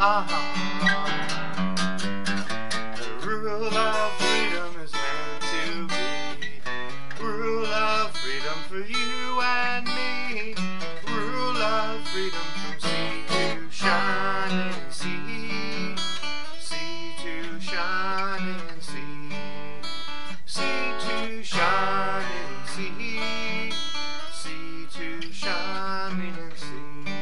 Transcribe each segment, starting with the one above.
The rule of freedom is meant to be. Rule of freedom for you and me. Rule of freedom from sea to shining sea. Sea to shining sea. Sea to shining sea. Sea to shining sea.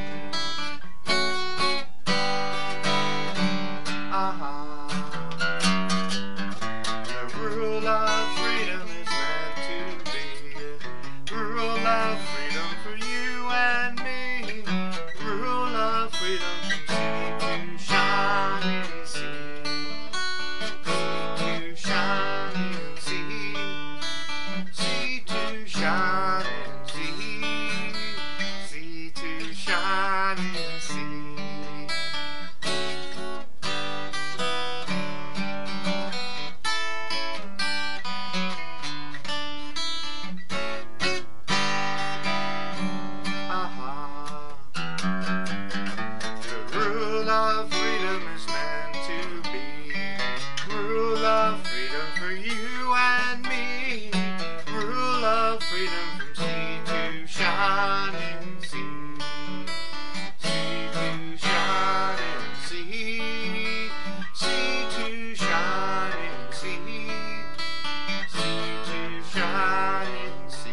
The rule of freedom is meant to be. Rule of freedom for you and me. Rule of freedom from sea to shining sea. Sea to shining sea. Sea to shining sea. Sea to shining sea. Rule of freedom is meant to be. Rule of freedom for you and me. Rule of freedom from sea to shining sea. Sea to shining sea. Sea to shining sea. Sea to shining sea.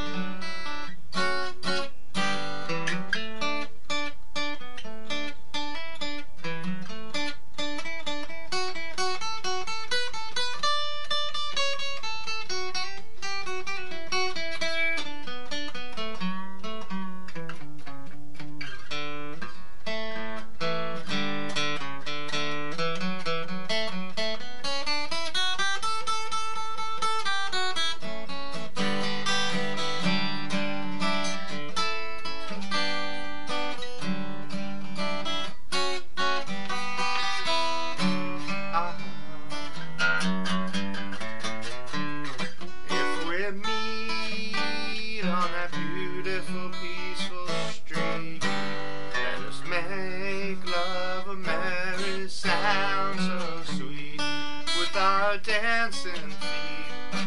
On that beautiful, peaceful street, let us make love a merry sound so sweet with our dancing feet.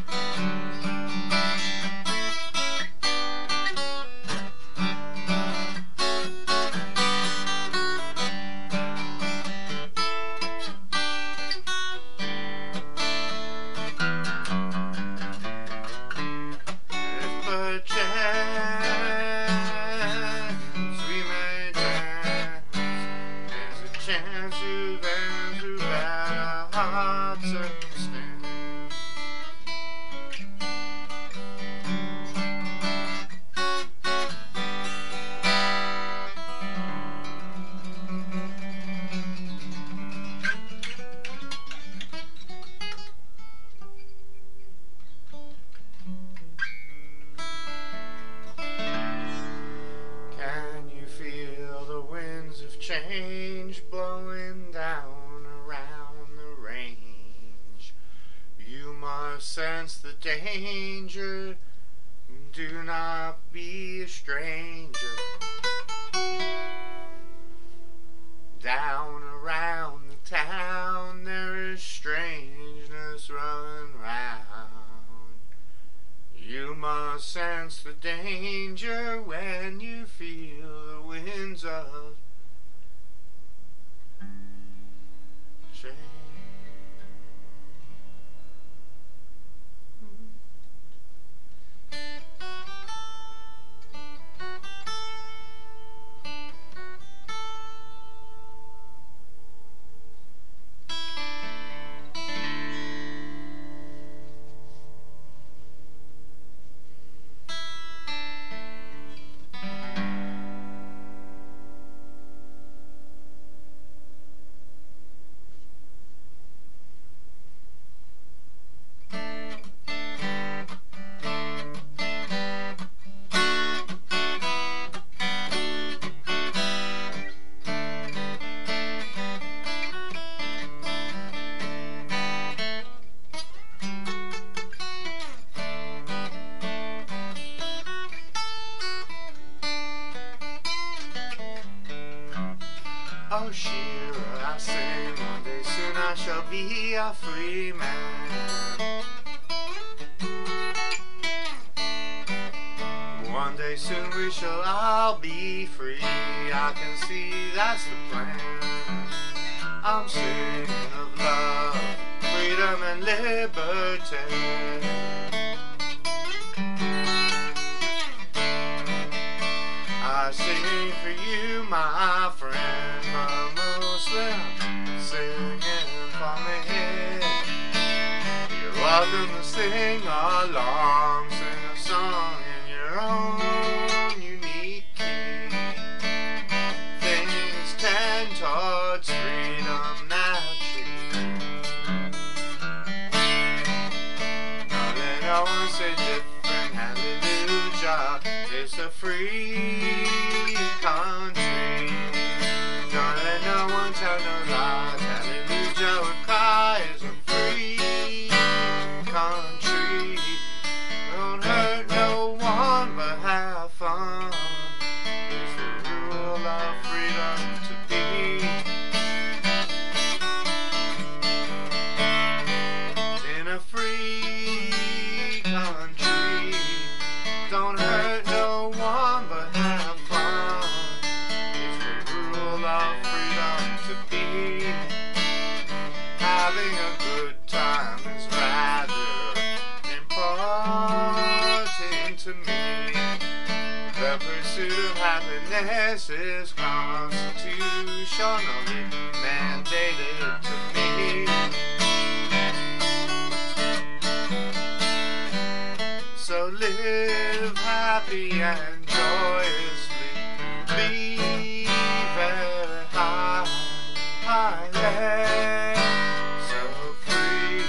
Chance to dance without a hard circumstance. Oh Shira, I sing, one day soon I shall be a free man. One day soon we shall all be free. I can see that's the plan. I'm singing of love, freedom and liberty. I sing for you, my friend, a Muslim, singing for me. You're welcome to sing along, sing a song in your own unique key. Things tend towards freedom naturally. Don't let no one say different, hallelujah. It's a free country. Don't let no one tell no lies. Hallelujah, we cry is a free country. Don't hurt no one but have fun. It's the rule of freedom to be. In a free country, don't hurt no one but have fun. It's the rule of freedom to be. Having a good time is rather important to me. The pursuit of happiness is constitutionally mandated to me. So live happy and joyously, be very high, so free.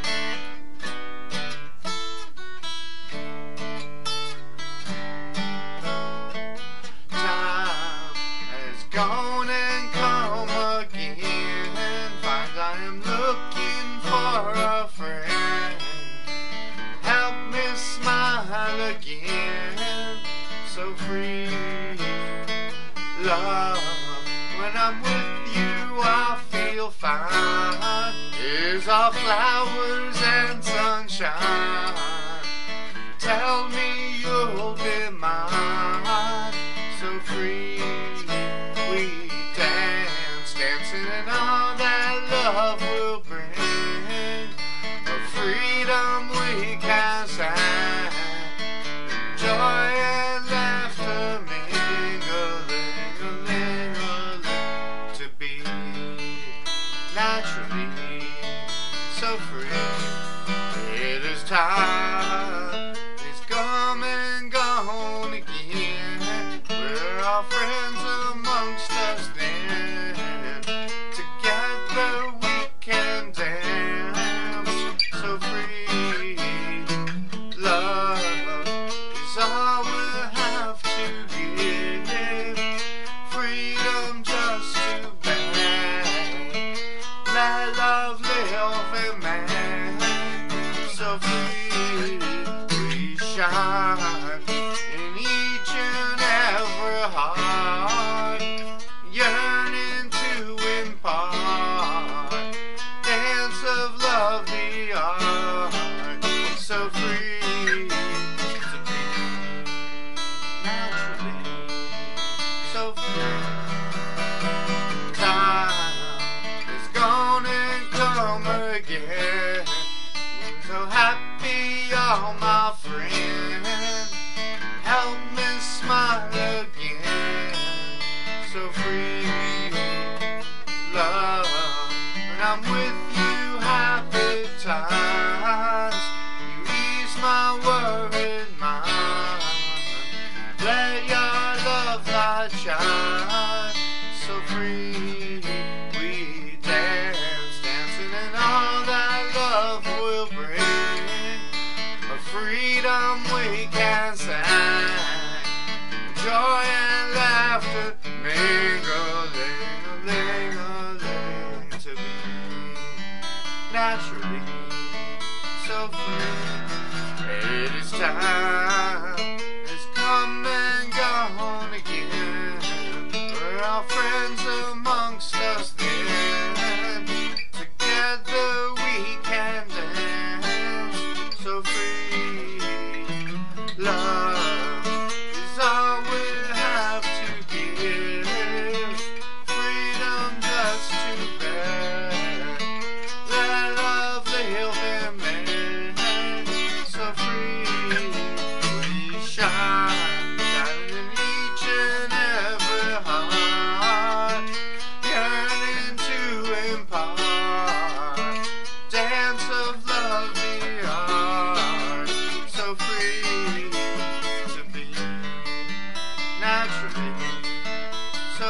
Time has gone and come again, find I am looking for a friend. Help me smile again, so free. Love, when I'm with you I feel fine. Is our flowers and sunshine. Tell me you'll be mine, so free. We dance, dancing in all that love will bring. A freedom we can sign. Joy and laughter mingling, to be naturally so free. It is time, it's come and gone again. We're all friends amongst us then. Together we can dance, so free. Love is all we'll have to give. Freedom just to bear. Let love live in man, so free. We shine in each and every heart, yearning to impart dance of love the art, so free to be naturally, so free. Time is gone and come again. So happy, all my friends. Help me smile again, so free. Love, when I'm with you, happy times. You ease my worried mind. Let your love light shine, so free. We dance, dancing in all that love will bring. A freedom we can sign. Joy and laughter mingling, to be naturally so free. It is time, it's come and gone again. We're all friends amongst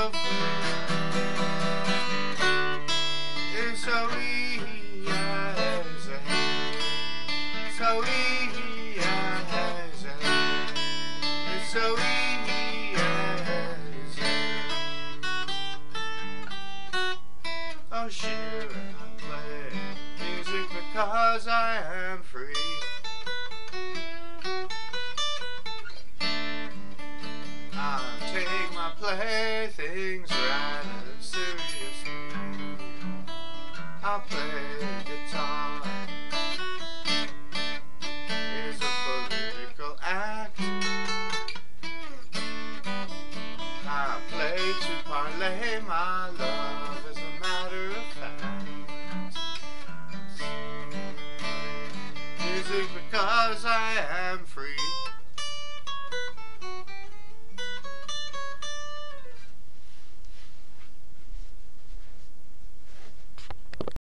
so free. It's so easy as a so easy as a it's so easy as oh, sure, I play music because I am free. I take my playthings rather seriously. I play guitar. It's a political act. I play to parlay my love as a matter of fact. Music because I am free.